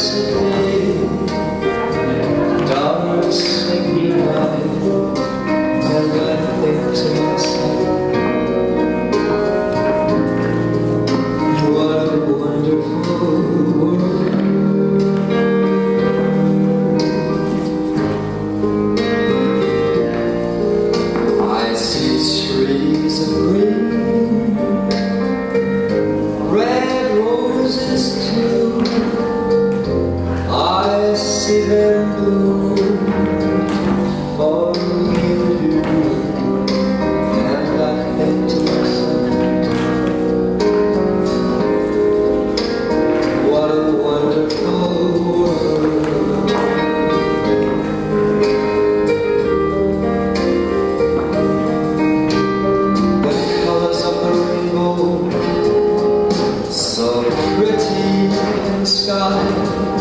yesterday, dark sinking night, and I think to myself, what a wonderful world. I see trees of green, red roses too. I see them bloom for me and you, and I think to myself, what a wonderful world. The colors of the rainbow, so pretty in the sky,